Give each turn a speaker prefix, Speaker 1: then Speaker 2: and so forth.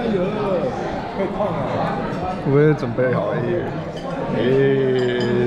Speaker 1: 哎呦，会痛啊！
Speaker 2: 我也准备好了耶。诶。